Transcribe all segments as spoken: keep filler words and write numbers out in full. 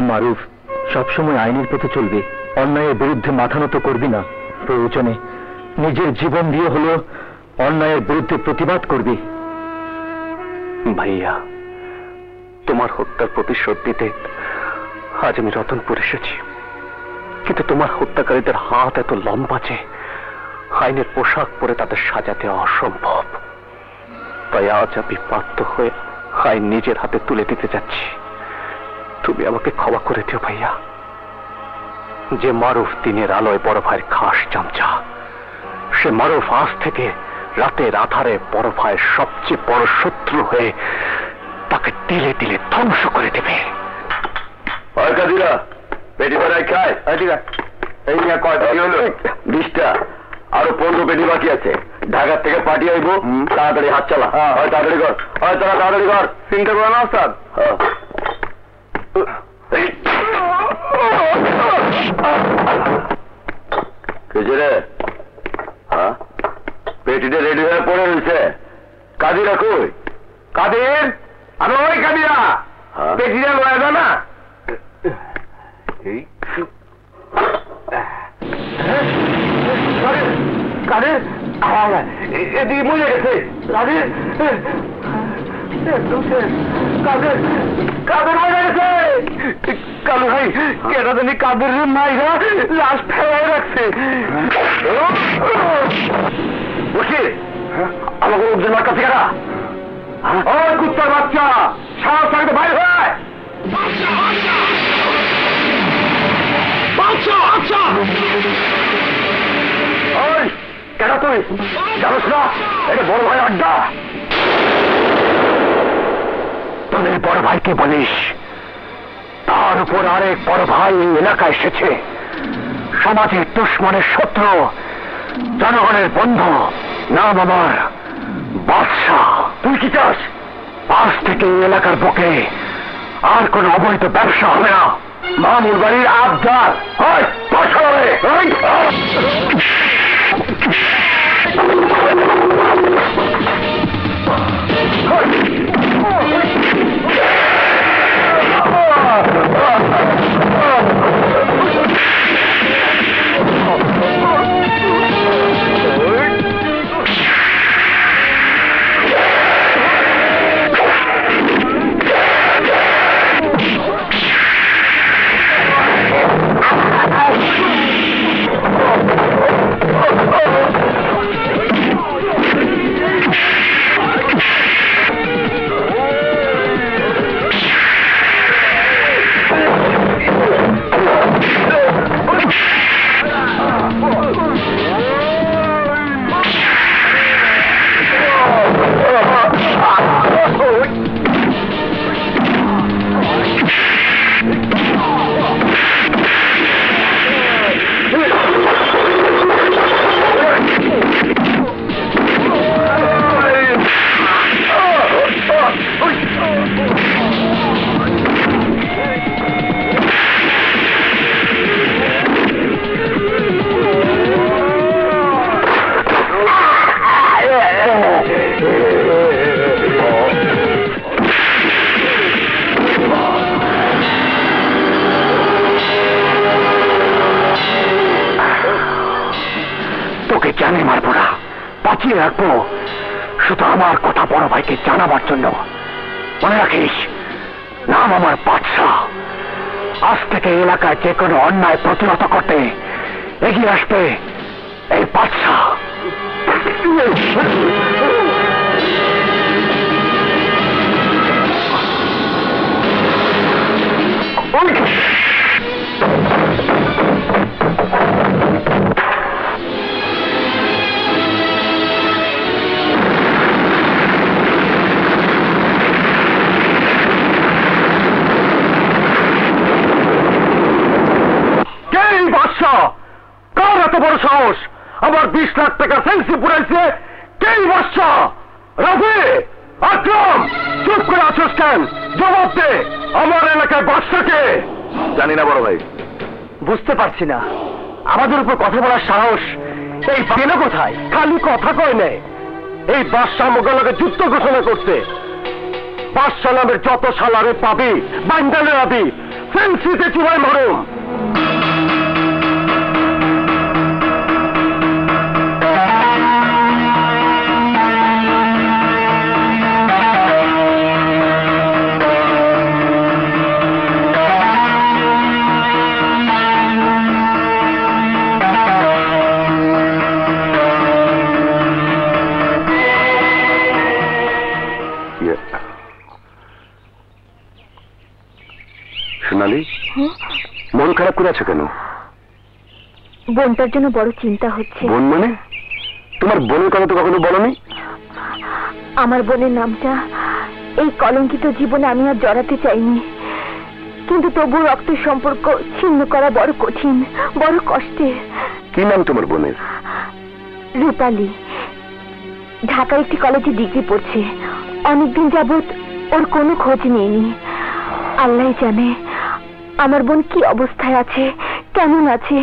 মারুফ, সবসময় আইনের পথে চলবি, অন্যায়ের বিরুদ্ধে মাথা নত করবি না। প্রয়োজনে নিজের জীবন দিয়ে হলো অন্যায়ের বিরুদ্ধে প্রতিবাদ করবি। ভাইয়া, তোমার হত্যার প্রতিশোধ দিতে আজ আমি রতনপুর এসেছি, কিন্তু তোমার হত্যাকারীদের হাত এত লম্বা যে আইনের পোশাক পরে তাদের সাজাতে অসম্ভব। তাই আজ আমি বাধ্য হয়ে আইন নিজের হাতে তুলে দিতে যাচ্ছি। তুমি আমাকে ক্ষমা করে দিও ভাইয়া। যে মারুফ দিনের আলোয় বড় ভাইয়ের খাস চামচা, সে মারুফ আজ থেকে রাতের আধারে বড় ভাইয়ের সবচেয়ে বড় শত্রু হয়ে তাকে তিলে তিলে ধ্বংস করে দেবে। পেটি বেড়ায় খায়, এই নিয়ে কয় পেটি হলো? বিশটা, আরো পনেরো পেটি বাকি আছে। ঢাকার থেকে পাঠিয়ে আইবো, তাড়াতাড়ি হাত চালা। হয় তাড়াতাড়ি কর, হয় তারা তাড়াতাড়ি কর। চিন্তা করো না ওস্তাদ। রে হ্যাঁ, পেটিটা রেডি হয়ে পড়ে রয়েছে। কাদিরা কই? কাদের? আমি ওই কাদিরা, পেটিটা লয়ে যা না। কাদের এদিকে মরে গেছে। কাদের কাদের কাদের মরে গেছে। কালু ভাই, কেটা জানি কাদের মাইরা লাশ ফেলাই রাখছে। বসে আমাকে লোকজনের কাছে কারা? ওই কুত্তার বাচ্চা, সাহস থাকতে বাইরে হয়। ওই কেন তুই জানোস না এটা বড় ভাই আড্ডা? তোদের বড় ভাইকে বলিস তার উপর আরেক বড় ভাই এই এলাকায় এসেছে। সমাজের দুশ্মনের শত্রু, জনগণের বন্ধু, নাম আমার বাদশাহ। তুই কি চাস? আজ থেকে এই এলাকার বুকে আর কোন অবৈধ ব্যবসা হবে না। মামুর বাড়ির আবদার হয় বসা হবে। জানে মারবো না, বাঁচিয়ে রাখবো শুধু আমার কথা বড় ভাইকে জানাবার জন্য। মনে রাখিস, নাম আমার বাদশাহ। আজ থেকে এলাকায় যে কোনো অন্যায় প্রতিহত করতে এগিয়ে আসবে এই বাদশাহ। কার এত বড় সাহস আমার বিশ লাখ টাকা সেন্সি পুরাইছে? কেই বাদশা? রাফি, আকরাম, চুপ করে আছোস কেন? জবাব দে, আমার এলাকায় বাদশাকে? জানি না বড় ভাই। বুঝতে পারছি না, আমাদের উপর কথা বলার সাহস এই পেল কোথায়? খালি কথা কয় নেই, এই বাদশাহ মোগলকে যুদ্ধ ঘোষণা করছে। বাদশাহ নামের যত সালারে পাবি, বাঙ্গালে আবি, ফেন্সিতে চুলায় মরম। মন খারাপ করে আছো কেন? বোনটার জন্য বড় চিন্তা হচ্ছে। বোন মানে? তোমার বোনের কথা তো কখনো বলনি। আমার বোনের নামটা এই কলঙ্কিত জীবনে আমি আর জড়াতে চাইনি, কিন্তু তবু রক্তের সম্পর্ক ছিন্ন করা বড় কঠিন, বড় কষ্টের। কি নাম তোমার বোনের? রূপালী। ঢাকার একটি কলেজে ডিগ্রি পড়ছে। অনেকদিন যাবৎ ওর কোনো খোঁজ নেইনি। আল্লাহ জানে আমার বোন কি অবস্থায় আছে, কেমন আছে।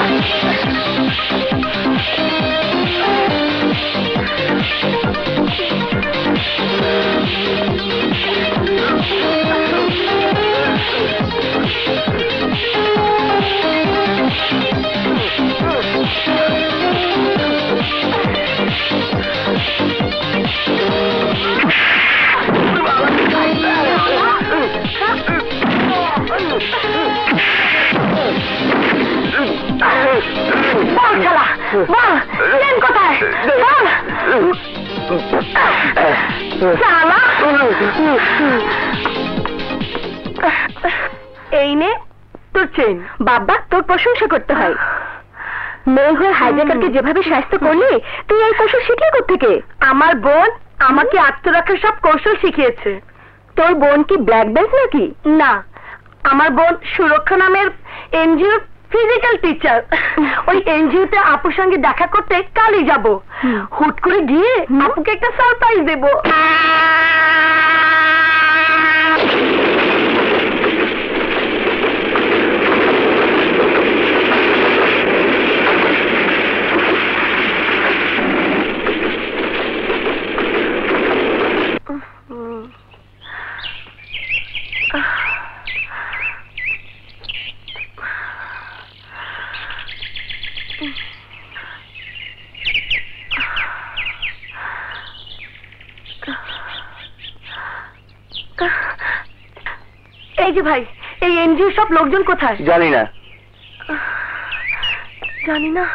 এই নে তোর চেন। বাবা, তোর প্রশংসা করতে হয়। মেয়ে হয়ে হাইজ্যাকারকে যেভাবে শাস্তি করলি, তুই এই কৌশল শিখলি কোত্থেকে? আমার বোন আমাকে আত্মরক্ষার সব কৌশল শিখিয়েছে। তোর বোন কি ব্ল্যাক বেল্ট নাকি? না, আমার বোন সুরক্ষা নামের এনজিও ফিজিক্যাল টিচার। ওই এনজিওতে আপুর সঙ্গে দেখা করতে কালই যাব। হুট করে গিয়ে আপুকে একটা সারপ্রাইজ দেব। এই যে ভাই, এই এনজিও সব লোকজন কোথায়? জানি না। জানি না।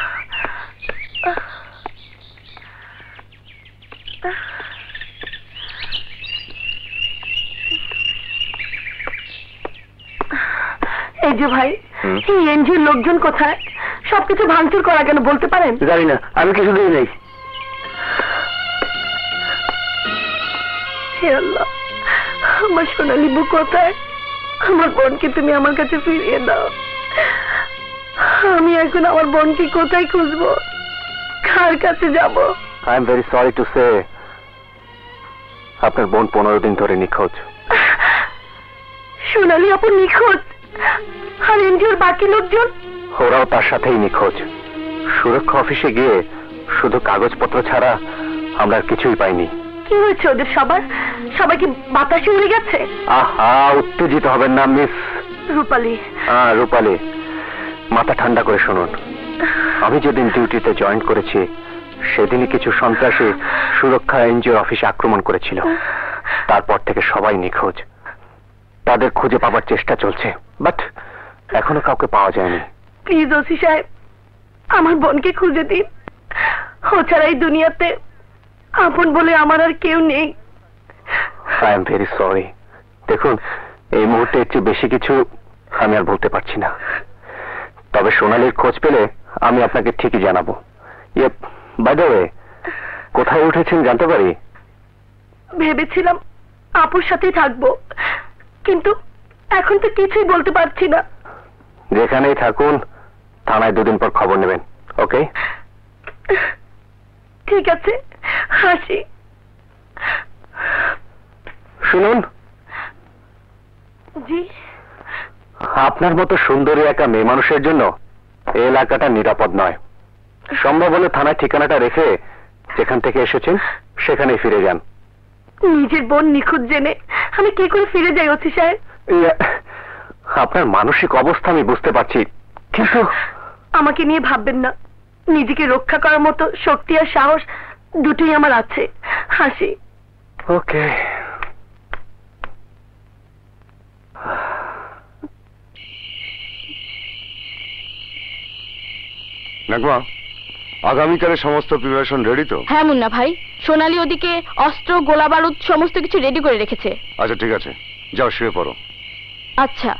এই যে ভাই, এই এনজিওর লোকজন কোথায়? সবকিছু ভাঙচুর করা কেন বলতে পারেন? জানি না, আমি কিছু দিই নাই। হে আল্লাহ, আমার সোনালী বুক কোথায়? আমার বোনকে তুমি আমার কাছে ফিরিয়ে দাও। আমি এখন আমার বোনকে কোথায় খুঁজবো, কার কাছে যাব? I am very sorry to say, আপনার বোন পনেরো দিন ধরে নিখোঁজ। সোনালী আপু নিখোঁজ? আর এনজিওর বাকি লোকজন? ওরাও তার সাথেই নিখোঁজ। সুরক্ষা অফিসে গিয়ে শুধু কাগজপত্র ছাড়া আমরা আর কিছুই পাইনি। কি হয়েছে ওদের সবার? সবাই কি বাতাসে উড়ে গেছে? আহা, উত্তেজিত হবেন না মিস রূপালী। হ্যাঁ রূপালী, মাথা ঠান্ডা করে শুনুন। আমি যেদিন ডিউটিতে জয়েন করেছি সেদিনই কিছু সন্ত্রাসী সুরক্ষা এনজিও অফিসে আক্রমণ করেছিল। তারপর থেকে সবাই নিখোঁজ। তাদের খুঁজে পাবার চেষ্টা চলছে, বাট এখনো কাউকে পাওয়া যায়নি। প্লিজ ওসি সাহেব, আমার বোনকে খুঁজে দিন। ও ছাড়া এই দুনিয়াতে আপন বলে আমার আর কেউ নেই। I am very sorry. দেখুন, এই মুহূর্তে এর চেয়ে বেশি কিছু আমি আর বলতে পারছি না। তবে সোনালীর খোঁজ পেলে আমি আপনাকে ঠিকই জানাবো। ইয়ে, বাই দ্য ওয়ে, কোথায় উঠেছেন জানতে পারি? ভেবেছিলাম আপুর সাথেই থাকবো, কিন্তু এখন তো কিছুই বলতে পারছি না। যেখানেই থাকুন, থানায় দুদিন পর খবর নেবেন, ওকে? ঠিক আছে, হাসি। শুনুন। জি? আপনার মতো সুন্দরী একা মেয়ে মানুষের জন্য এই এলাকাটা নিরাপদ নয়। সম্ভব হলে থানায় ঠিকানাটা রেখে যেখান থেকে এসেছেন সেখানেই ফিরে যান। নিজের বোন নিখোঁজ জেনে আমি কি করে ফিরে যাই ওসি সাহেব? আপনার মানসিক অবস্থা আমি বুঝতে পারছি, কিন্তু আমাকে নিয়ে ভাববেন না, নিজেকে রক্ষা করার মতো শক্তি আর সাহস দুটোই আমার আছে। হাসি। ওকে। নাগমা, আগামীকালের সমস্ত প্রিপারেশন রেডি তো? হ্যাঁ মুন্না ভাই, সোনালি ওদিকে অস্ত্র গোলা বারুদ সমস্ত কিছু রেডি করে রেখেছে। আচ্ছা ঠিক আছে, যাও শুয়ে পড়ো। আচ্ছা।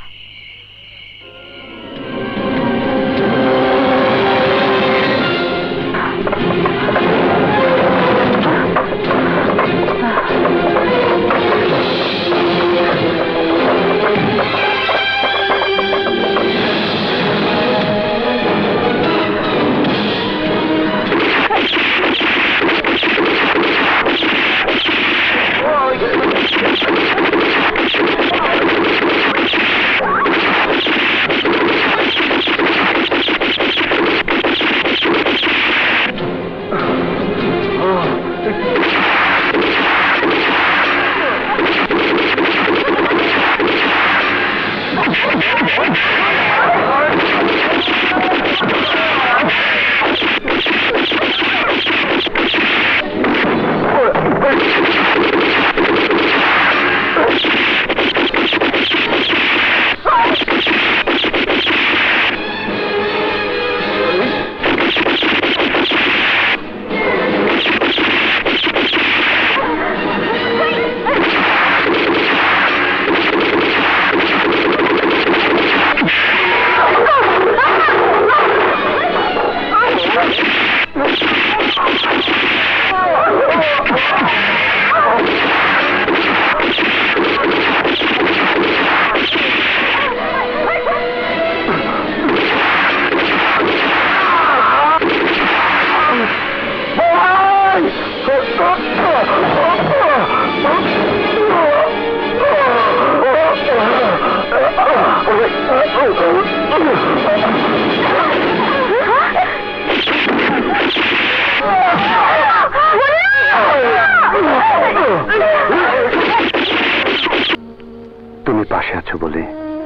তুমি পাশে আছো বলে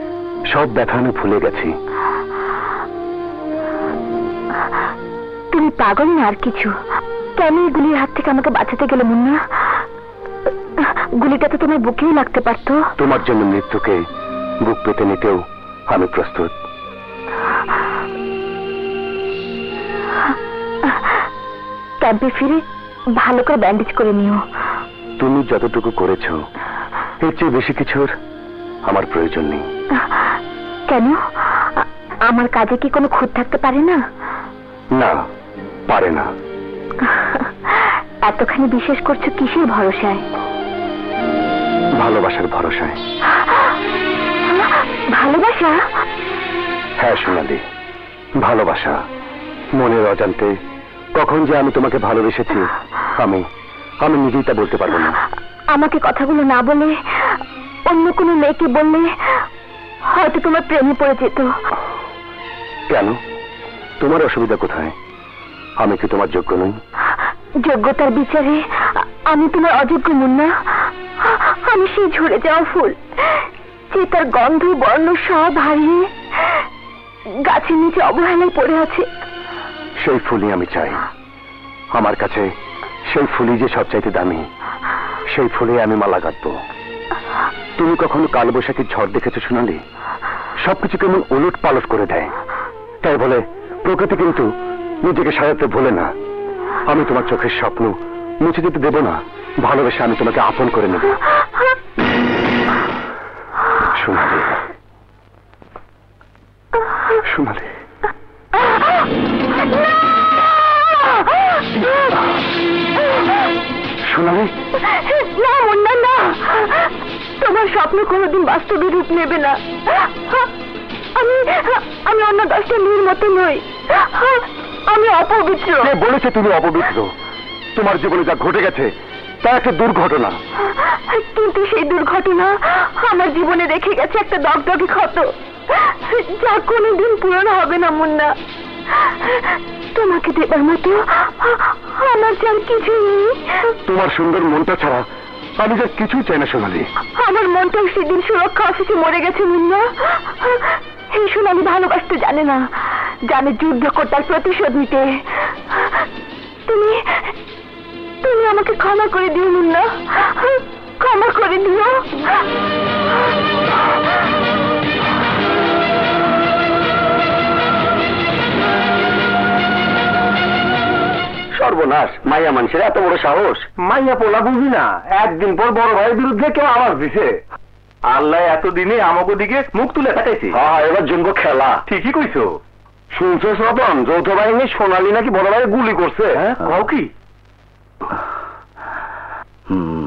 সব ব্যথা আমি ভুলে গেছি। তুমি পাগল না আর কিছু? কেন এই গুলির হাত থেকে আমাকে বাঁচাতে গেলে মুন্না? গুলিটা তো তোমার বুকেই লাগতে পারতো। তোমার জন্য মৃত্যুকে বুক পেতে নিতেও আমি প্রস্তুত। ক্যাম্পে ফিরে ভালো করে ব্যান্ডেজ করে নিও। তুমি যতটুকু করেছো এর চেয়ে বেশি কিছুর আমার প্রয়োজন নেই। কেন? আমার কাজে কি কোনো খুঁত থাকতে পারে না? না, পারে না। এতখানি বিশ্বাস করছো কিসের ভরসায়? ভালোবাসার ভরসায়। ভালোবাসা? হ্যাঁ সোনালি, ভালোবাসা। মনের অজান্তে কখন যে আমি তোমাকে ভালোবেসেছি আমি আমি নিজেই তা বলতে পারবো না। আমাকে কথাগুলো না বলে অন্য কোনো মেয়েকে বললে হয়তো তোমার প্রেমে পড়ে যেত। কেন? তোমার অসুবিধা কোথায়? আমি কি তোমার যোগ্য নই? যোগ্যতার বিচারে আমি তোমার অযোগ্য মুন্না। আমি সেই ঝরে যাওয়া ফুল যে তার গন্ধ বর্ণ সব হারিয়ে গাছের নিচে অবহেলায় পড়ে আছে। সেই ফুলই আমি চাই। আমার কাছে সেই ফুলই যে সবচাইতে দামি। সেই ফুলে আমি মালা গাঁথবো। তুমি কখনো কালবৈশাখীর ঝড় দেখেছো সোনালি? সবকিছু কেমন উলট পালট করে দেয়। তাই বলে প্রকৃতি কিন্তু নিজেকে সাজাতে ভুলে না। আমি তোমার চোখের স্বপ্ন মুছে যেতে দেব না। ভালোবেসে আমি তোমাকে আপন করে নেব। সোনালি, সোনালি, সোনালি। না মুন্না, না। তোমার স্বপ্ন কোনোদিন বাস্তবে রূপ নেবে না। আমি আমি অন্য দশটা মেয়ের মতো নই। আমি অপবিত্র। কে বলেছে তুমি অপবিত্র? তোমার জীবনে যা ঘটে গেছে তা একটা দুর্ঘটনা। কিন্তু সেই দুর্ঘটনা আমার জীবনে রেখে গেছে একটা দগদগে ক্ষত, যা কোনোদিন পূরণ হবে না মুন্না। তোমাকে দেবার মতো আমার যার কিছুই নেই। তোমার সুন্দর মনটা ছাড়া আমি তো কিছুই চাই না সোনালি। আমার মনটাও সেদিন সুরক্ষা অফিসে মরে গেছে মুন্না। এই সোনালি ভালোবাসতে জানে না, জানে যুদ্ধ করতার প্রতিশোধ নিতে। তুমি তুমি আমাকে ক্ষমা করে দিও মুন্না, ক্ষমা করে দিও। সর্বনাশ, মাইয়া মানুষের এত বড় সাহস। মাইয়া পোলা বুঝি না, একদিন পর বড় ভাইয়ের বিরুদ্ধে কেউ আওয়াজ দিছে। আল্লাহ এতদিনে আমাকে দিকে মুখ তুলে তাকাইছে। হ্যাঁ, এবার জমবো খেলা। ঠিকই কইছো। শুনছো স্বপন, যৌথ বাহিনী সোনালী নাকি বড় ভাই গুলি করছে। হ্যাঁ, কও কি? হুম,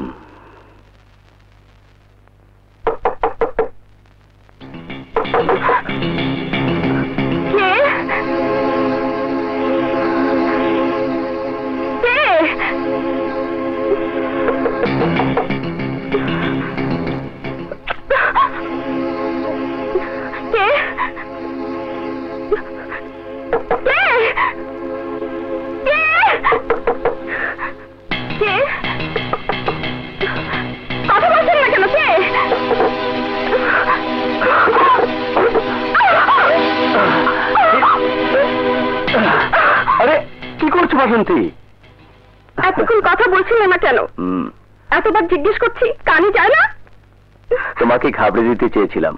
এতক্ষণ কথা বলছিলে না কেন? এতবার জিজ্ঞেস করছি, কানে যায় না? তোমাকে ঘাবড়ে দিতে চেয়েছিলাম।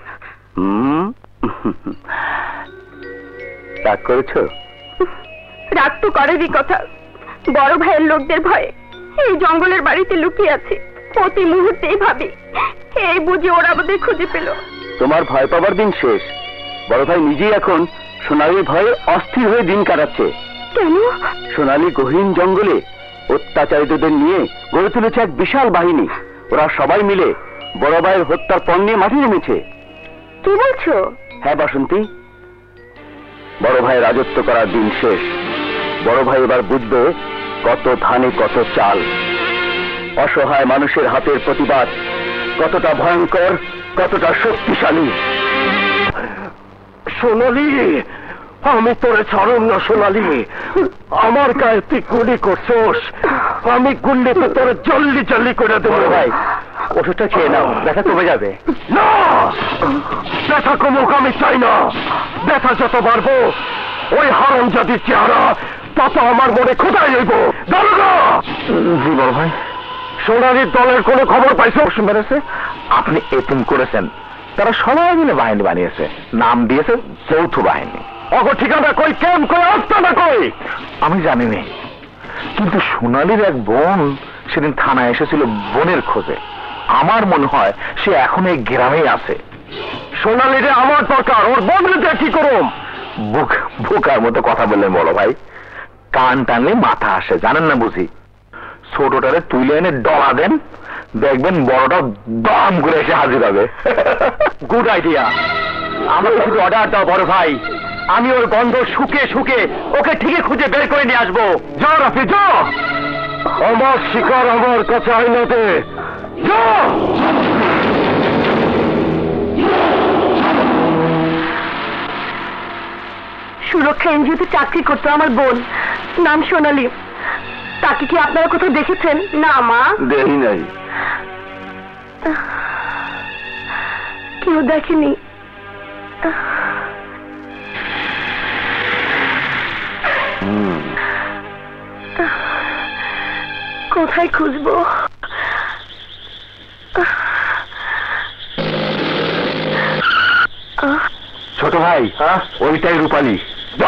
রাগ করেছো? রাগ তো করেরই কথা। বড় ভাইয়ের লোকদের ভয়ে এই জঙ্গলের বাড়িতে লুকিয়ে আছে। প্রতি মুহূর্তেই ভাবি, এই বুঝি ওরা আমাদের খুঁজে পেল। তোমার ভয় পাবার দিন শেষ। বড় ভাই নিজেই এখন সোনালীর ভয়ে অস্থির হয়ে দিন কাটাচ্ছে। কেন? সোনালী গহীন জঙ্গলে অত্যাচারিতদের নিয়ে গড়ে তুলেছে এক বিশাল বাহিনী। ওরা সবাই মিলে বড় ভাইয়ের হত্যার পণ নিয়ে মাঠে নেমেছে। কি বলছো? হ্যাঁ বাসন্তী, বড় ভাই রাজত্ব করার দিন শেষ। বড় ভাই এবার বুঝবে কত ধানে কত চাল। অসহায় মানুষের হাতের প্রতিবাদ কতটা ভয়ঙ্কর, কতটা শক্তিশালী। সোনালী, আমি তোরে ছাড়ুম না সোনালী। আমার গায়ে তুই গুলি করছোস, আমি গুল্লিতে তোরে জল্লি জল্লি করে দেবো। ভাই, ওষুধটা খেয়ে নাও, ব্যথা কমে যাবে। না, ব্যথা কমুক আমি চাই না। ব্যথা যত বাড়বো ওই হারামজাদির চেহারা তত আমার মনে খোদাই হইব। দারোগা! জি বড় ভাই। সোনালীর দলের কোনো খবর পাইছো? বেড়েছে, আপনি এতিম করেছেন, তারা সবাই মিলে বাহিনী বানিয়েছে, নাম দিয়েছে যৌথ বাহিনী। অগ ঠিকানা কই, কেম কই, আস্তানা কই? আমি জানি না, কিন্তু সোনালীর এক বোন সেদিন থানায় এসেছিল বোনের খোঁজে। আমার মনে হয় সে এখন এই গ্রামেই আছে। সোনালীরে আমার দরকার, ওর বোনরে কি করুম? বুক বুকার মতো কথা বললেন বড় ভাই। কান টানলে মাথা আসে, জানেন না বুঝি। ছোটটারে তুলে এনে ডলা দেন, দেখবেন বড়টা দাম করে এসে হাজির হবে। Good idea. আমাকে শুধু অর্ডার দাও বড় ভাই, আমি ওর গন্ধ শুকে শুকে ওকে ঠিকই খুঁজে বের করে নিয়ে আসবো। যাও রাফি, যাও। আমার শিকার আমার কাছে আইনাতে যাও। সুরক্ষা এনজিওতে চাকরি করতো আমার বোন, নাম সোনালী। তাকে কি আপনারা কোথাও দেখেছেন? না মা, দেখি নাই। কেউ দেখেনি। কোথায় খুঁজবো? ছোট ভাই, ওইটাই রূপালী।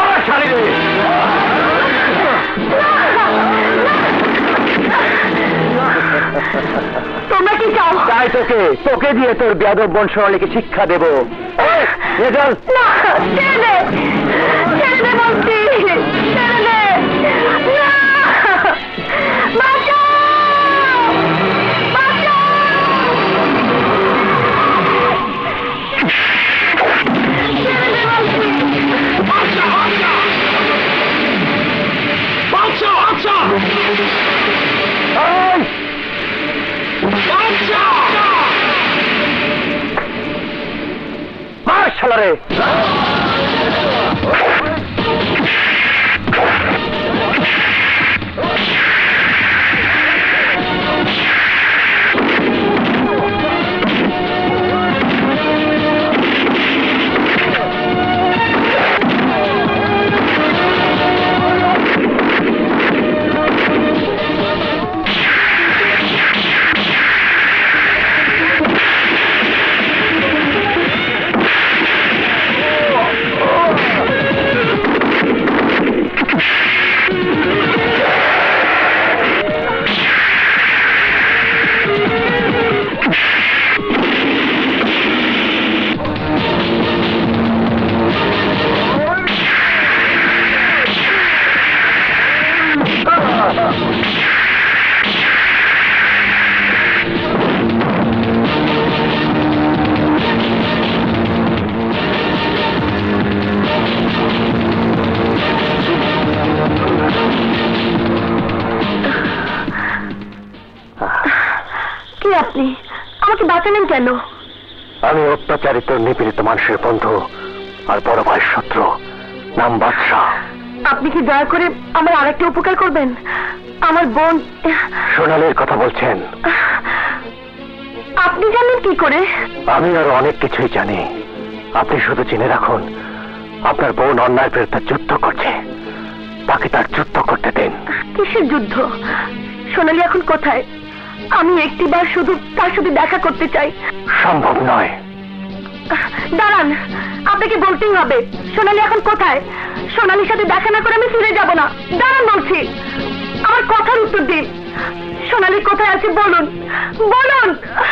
তোমরা কি চাও? তাই তোকে তোকে দিয়ে তোর বেয়াদব বোন সোনালীকে শিক্ষা দেব। না, ছেড়ে দে, ছেড়ে দে বলছি, ছেড়ে দে। না, বাঁচাও, বাঁচাও। ছেড়ে দে বলছি। আচ্ছা আচ্ছা আচ্ছা আচ্ছা আচ্ছা মার শালারে। বাঁচালেন কেন? আমি অত্যাচারিত নিপীড়িত মানুষের বন্ধু আর বড় ভাইয়ের শত্রু, নাম বাদশাহ। আপনি কি দয়া করে আমার আরেকটা উপকার করবেন? আমার বোন সোনালীর কথা বলছেন? আপনি জানেন কি করে? আমি আরো অনেক কিছুই জানি। আপনি শুধু জেনে রাখুন, আপনার বোন অন্যায়ের বিরুদ্ধে যুদ্ধ করছে, তাকে তার যুদ্ধ করতে দিন। কিসের যুদ্ধ? সোনালী এখন কোথায়? আমি একটিবার শুধু তার সাথে দেখা করতে চাই। সম্ভব নয়। দাঁড়ান, আপনাকে বলতেই হবে সোনালী এখন কোথায়। সোনালীর সাথে দেখা না করে আমি ফিরে যাব না। দাঁড়ান বলছি, আমার কথার উত্তর দিন। সোনালী কোথায় আছে বলুন, বলুন।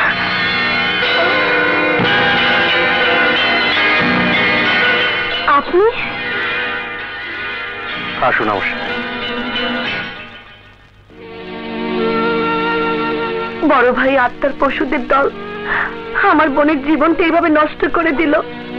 আপনি আসুন অবশ্যই। বড় ভাই আত্মার পশুদের দল আমার বোনের জীবনটা এইভাবে নষ্ট করে দিল,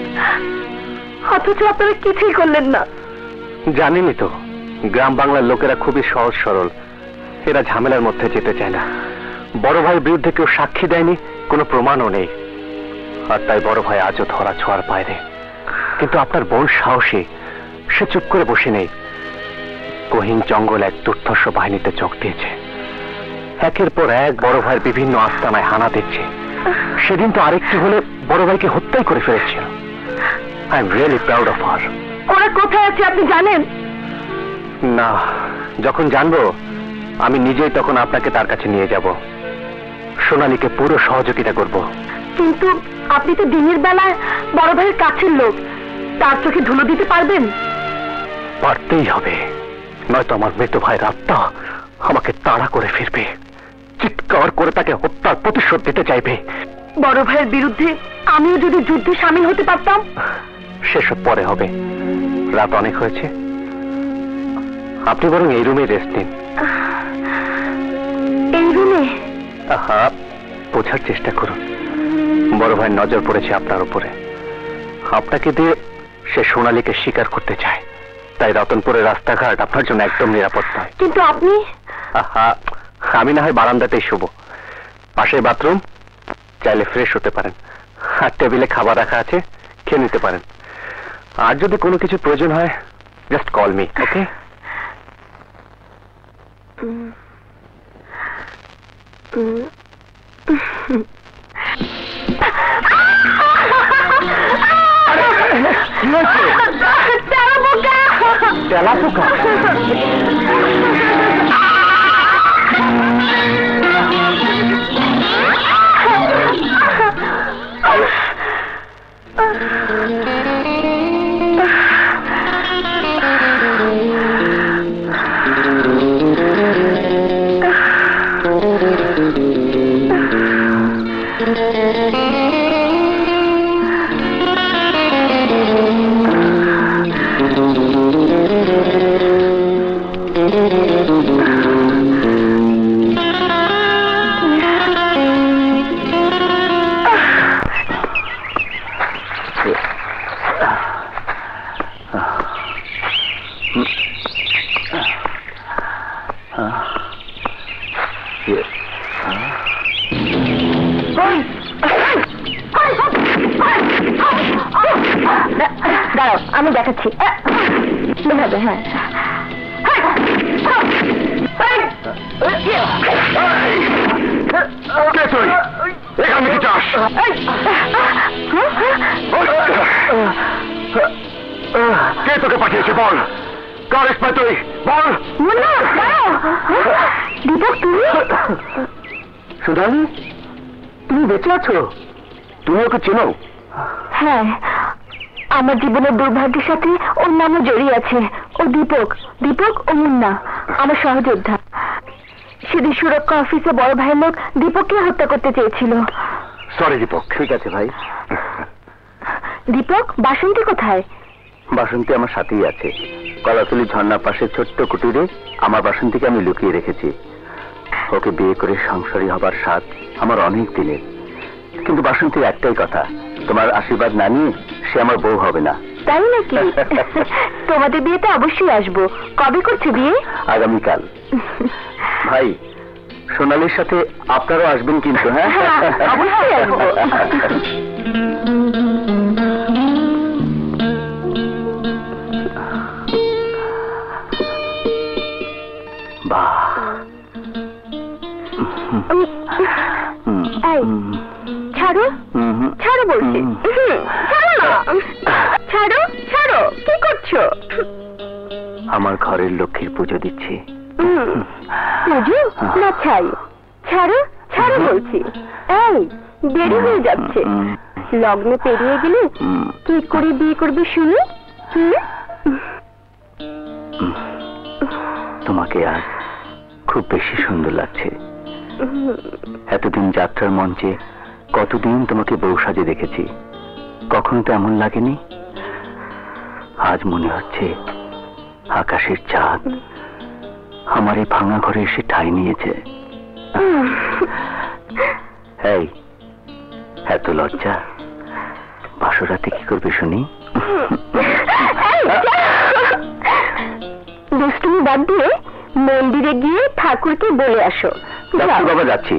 অথচ আপনারা কিছুই করলেন না। জানিনি তো, গ্রাম বাংলার লোকেরা খুবই সহজ সরল, এরা ঝামেলার মধ্যে যেতে চায় না। বড় ভাইয়ের বিরুদ্ধে কেউ সাক্ষী দেয়নি, কোনো প্রমাণও নেই, আর তাই বড় ভাই আজও ধরা ছোঁয়ার বাইরে। কিন্তু আপনার বোন সাহসী, সে চুপ করে বসে নেই। গহীন জঙ্গল এক দুর্ধর্ষ বাহিনীতে চোখ দিয়েছে, একের পর এক বড় ভাইয়ের বিভিন্ন আস্তানায় হানা দিচ্ছে। সেদিন তো আরেকটি হলে বড় ভাইকে হত্যাই করে ফেলেছিল। I am really proud of her. ওরা কোথায় আছে আপনি জানেন? না, যখন জানবো আমি নিজেই তখন আপনাকে তার কাছে নিয়ে যাব। সোনালীকে পুরো সহযোগিতা করব। কিন্তু আপনি তো দিনের বেলায় বড় ভাইয়ের কাছের লোক, তার চোখে ধুলো দিতে পারবেন? পারতেই হবে, নয়তো আমার মৃত ভাইয়ের আত্মা আমাকে তাড়া করে ফিরবে, চিৎকার করে তাকে হত্যার প্রতিশোধ দিতে চাইবে। বড় ভাইয়ের বিরুদ্ধে আমিও যদি যুদ্ধে সামিল হতে পারতাম। সেসব পরে হবে, রাত অনেক হয়েছে, আপনি বরং এই রুমে রেস্ট নিন। এই রুমে? আহা, বোঝার চেষ্টা করুন। বড় ভাই নজর পড়েছে আপনার উপরে, আপনাকে দিয়ে সে সোনালীকে শিকার করতে চায়, তাই রতনপুরের রাস্তাঘাট আপনার জন্য একদম নিরাপদ নয়। কিন্তু আপনি? আহা, আমি না হয় বারান্দাতেই শুব, পাশে বাথরুম, চাইলে ফ্রেশ হতে পারেন, আর টেবিলে খাবার রাখা আছে, খেয়ে নিতে পারেন। আর যদি কোনো কিছু প্রয়োজন হয় জাস্ট কল মি, ওকে? তেলা পোকা? দাঁড়াও, আমি দেখাচ্ছি। হবে, হ্যাঁ। এখানে কি চাস? কে তোকে পাঠিয়েছে বল? কার এক্সপার্ট তুই বল? দীপক, তুমি? সোনালী, তুমি বেঁচে আছো? তুমি ওকে চেনো? হ্যাঁ, আমার জীবনের দুর্ভাগ্যের সাথে ওর নামও জড়িয়ে আছে। ও দীপক, দীপক ও মুন্না, আমার সহযোদ্ধা। সেদিন সুরক্ষা অফিসে বড় ভাইয়ের লোক দীপককে হত্যা করতে চেয়েছিল। সরি দীপক। ঠিক আছে ভাই। দীপক, বাসন্তী কোথায়? বাসন্তী আমার সাথেই আছে, কলাতলি ঝর্ণার পাশে ছোট্ট কুটিরে আমার বাসন্তীকে আমি লুকিয়ে রেখেছি। ওকে বিয়ে করে সংসারী হবার স্বাদ আমার অনেক দিনের। কিন্তু বাসন্তীর একটাই কথা, তোমার আশীর্বাদ না নিয়ে সে আমার বউ হবে না। তাই নাকি? তোমাদের বিয়েতে অবশ্যই আসবো। কবে করছে বিয়ে? আগামীকাল। ভাই, সোনালির সাথে আপনারাও আসবেন কিন্তু। হ্যাঁ, অবশ্যই আসবো। বাহ, এই ছাড়ো ছাড়ো বলছি, ছাড়ো না, ছাড়ো ছাড়ো। কি করছো? আমার ঘরের লক্ষ্মীর পুজো দিচ্ছি। পুজো না ছাই? ছাড়ো ছাড়ো বলছি। এই দেরি হয়ে যাচ্ছে, লগ্ন পেরিয়ে গেলে কি করে বিয়ে করবে শুনি? তোমাকে আজ খুব বেশি সুন্দর লাগছে। এতদিন যাত্রার মঞ্চে কতদিন তোমাকে বউ সাজে দেখেছি, কখনো তো এমন লাগেনি। আজ মনে হচ্ছে আকাশের চাঁদ আমার এই ভাঙা ঘরে এসে ঠাঁই নিয়েছে। এই এত লজ্জা, বাসরাতে কি করবে শুনি? দুষ্টুমি বাদ দিয়ে মন্দিরে গিয়ে ঠাকুরকে বলে আসো। বাবা যাচ্ছি।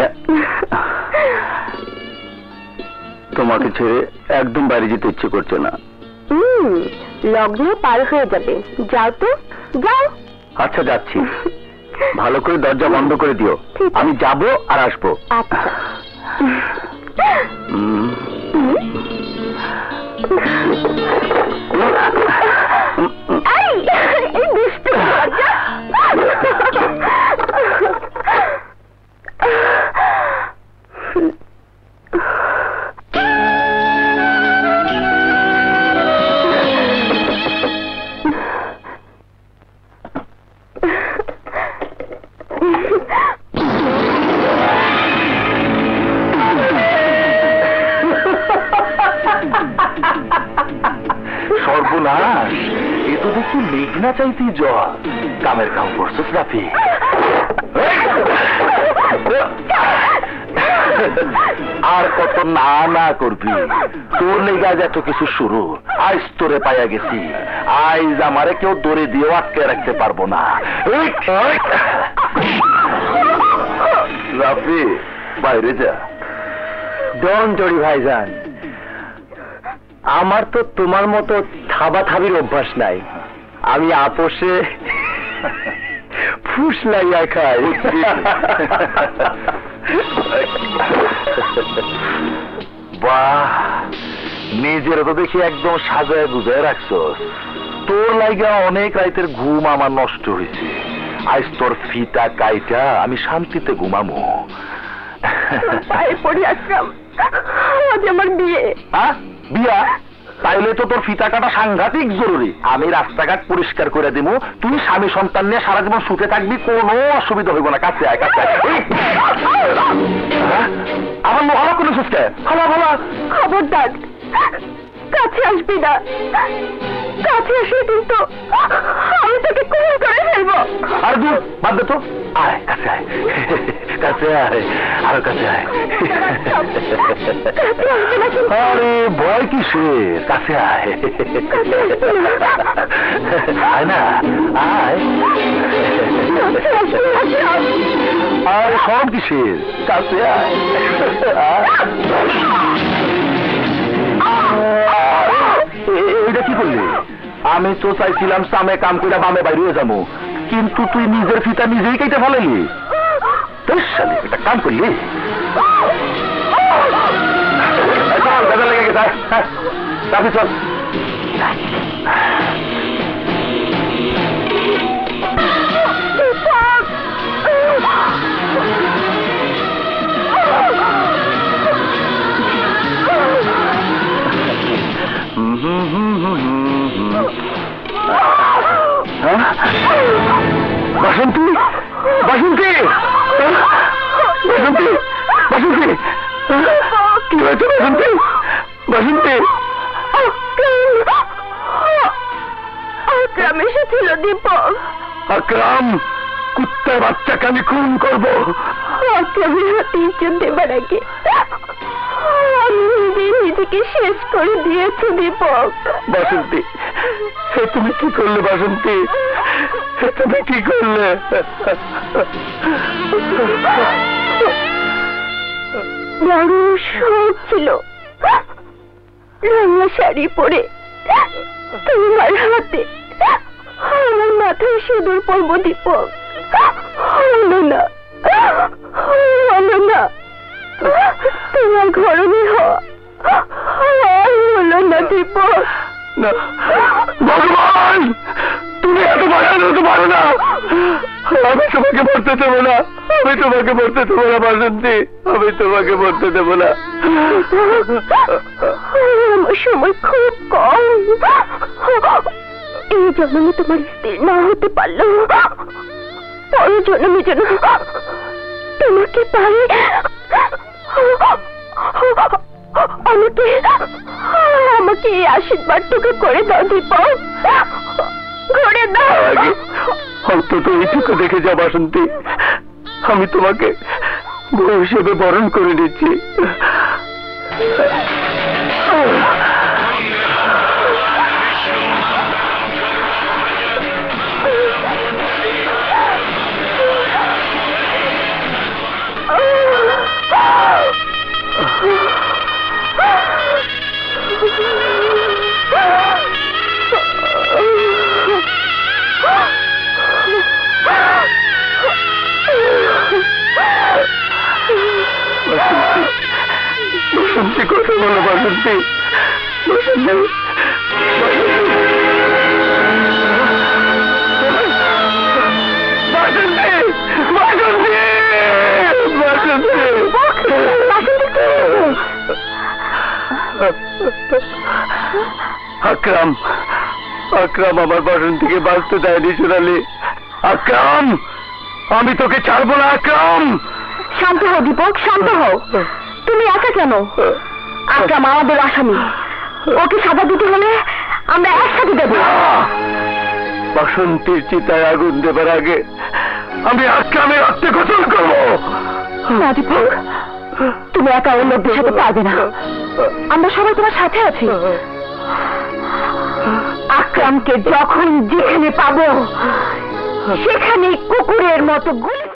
তোমাকে ছেড়ে একদম বাইরে যেতে ইচ্ছে করছে না। হুম, লগ্ন পার হয়ে যাবে, যাও তো যাও। আচ্ছা যাচ্ছি, ভালো করে দরজা বন্ধ করে দিও। আমি যাব আর আসবো। আচ্ছা। সর্বনাশ, এ তো দেখি মেঘনা চাইতে জল। কামের কাম করছো রাফি। আর কত না না করবি, তোর লেগে এত কিছু শুরু। আজ তোরে পাইয়া গেছি, আজ আমারে কেউ দড়ি দিয়েও আটকে রাখতে পারবো না। রাফি বাইরে যা। ডন জড়ি ভাইজান, আমার তো তোমার মতো থাবা থাবির অভ্যাস নাই। আমি আপোষে ফুস লাইয়া খাই। বাহ, নিজের তো দেখি একদম সাজায় বুঝায় রাখছস। তোর লাগা অনেক রাতের ঘুম আমার নষ্ট হয়েছে। আজ তোর ফিতা কাইটা আমি শান্তিতে ঘুমামো। পায়ে পড়ে আসলাম, আজ আমার বিয়ে। হ্যাঁ, বিয়া? তাইলে তো তোর ফিতা কাটা সাংঘাতিক জরুরি। আমি রাস্তাঘাট পরিষ্কার করে দিব, তুই স্বামী সন্তান নিয়ে সারা জীবন সুখে থাকবি, কোনো অসুবিধা হইব না। কাছে আয়, কাছে আয়। আমার মহারা কোনো সুস্থে ভালো ভালো। খবরদার কাছে আসবি না, কাছে আসলে কিন্তু আমি তোকে খুন করে ফেলবো। আর দূর বাদ দে তো, আয় কাছে আয়, কাছে আয়, আরো কাছে আয়। আরে ভয় কিসের, কাছে আয়। আয় না, আয়। আরে সব কিসের, কাছে আয়। এটা কি করলি? আমি তো চাইছিলাম সামে কাম করে বামে বাইরে যাবো, কিন্তু তুই নিজের ফিতা নিজেই কেটে ফেলেলি। এটা কাম করলি? চল, বেজা লেগে গেছে, রাফি চল। বাসন্তী, বাসন্তী, বাসন্তী, বাসন্তী, কি হয়েছে বাসন্তী? বাসন্তী, আকরাম এসেছিল দীপক। আকরাম? কুত্তার বাচ্চাকে আমি খুন করবো? আকরামের হাতে ইজ্জত দেবার আগে আমি নিজে নিজেকে শেষ করে দিয়েছি দীপক। বাসন্তী, তুমি কি করলে বাসন্তী? তুমি কি করলে? বড় শখ ছিল রাঙা শাড়ি পরে তোমার হাতে আমার মাথায় সিঁদুর পরব দীপক। হলো না, হলো না, তোমার ঘরণী হওয়া হলো না দীপক। ভগবান, তুমি এত বাড়ানো তো পারো না। আমি তোমাকে মরতে দেবো না, আমি তোমাকে মরতে দেবো না বাসন্তী, আমি তোমাকে মরতে দেবো না। আমার সময় খুব কম, এই জন্মে তোমার স্ত্রী না হতে পারলো, পরের জন্মে যেন তোমাকে পাই। আমাকে আমাকে এই আশীর্বাদটুকু করে দাও দীপক, করে দাও। অন্তত এইটুকু দেখে যা বাসন্তী, আমি তোমাকে বউ হিসেবে বরণ করে নিচ্ছি। বাসন্তী, কথা বলো বাসন্তী, বাসন্তী, আকরাম, আকরাম আমার বাসন্তীকে বাঁচতে দেয়নি সোনালি। আকরাম, আমি তোকে ছাড়বো না। আকরাম, শান্ত হও দীপক, শান্ত হও। তুমি একা কেন? আকরাম আমাদের আসামি, ওকে সাজা দিতে হলে আমরা একসাথে দেবো। বাসন্তীর চিতায় আগুন দেবার আগে আমি আকরামের রক্তে গোসল করবো। না দীপক, তুমি একা ওর লোকদের সাথে পারবে না, আমরা সবাই তোমার সাথে আছি। আকরামকে যখন যেখানে পাবো সেখানে কুকুরের মতো গুলি